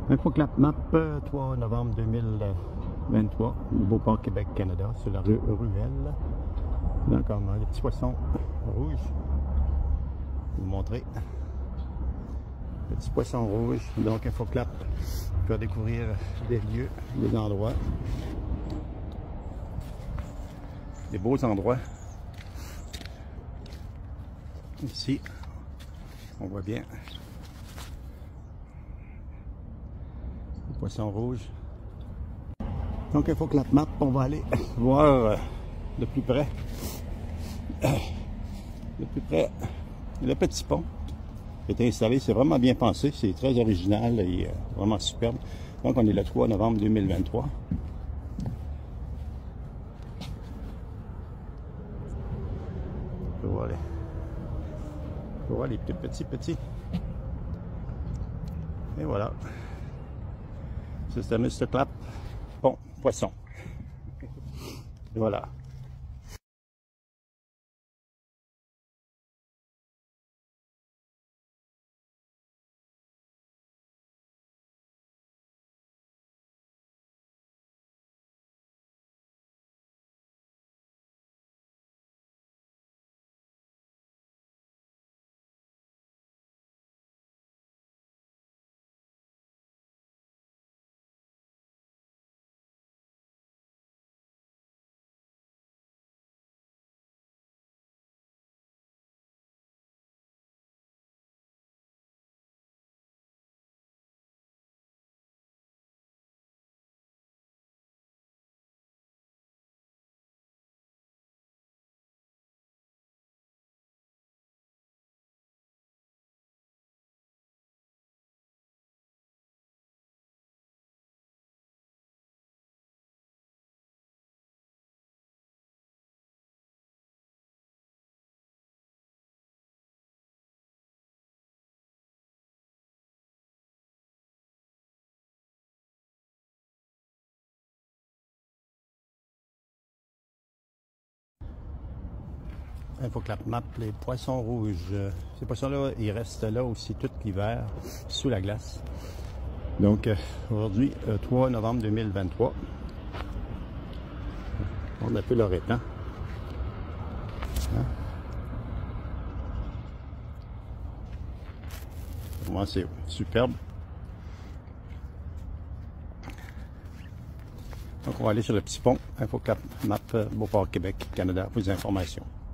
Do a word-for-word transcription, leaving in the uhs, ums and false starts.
Infoclap map, trois novembre deux mille vingt-trois, Beauport, Québec, Canada, sur la rue Ruelle. Là encore, les petits poissons rouges. Je vais vous montrer. Petits poissons rouges, donc Infoclap pour découvrir des lieux, des endroits, des beaux endroits. Ici, on voit bien les poissons rouges. Donc Infoclap map, on va aller voir de plus près, de plus près, le petit pont qui est installé. C'est vraiment bien pensé, c'est très original et vraiment superbe. Donc on est le trois novembre deux mille vingt-trois. On peut voir les, on peut voir les petits petits petits. Et voilà. C'est un Infoclap pont poisson. Et voilà. Infoclap map, les poissons rouges. Ces poissons-là, ils restent là aussi tout l'hiver, sous la glace. Donc, euh, aujourd'hui, euh, trois novembre deux mille vingt-trois. On a peu leur étang. Hein? Vraiment, c'est superbe. Donc, on va aller sur le petit pont, Infoclap map, Beauport, Québec, Canada, pour les informations.